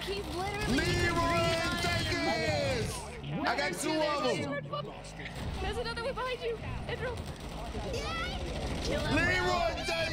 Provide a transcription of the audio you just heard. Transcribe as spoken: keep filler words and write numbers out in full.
He's literally. Leroy, take this! I got two of them. There's another one behind you. Andrew. Leroy, take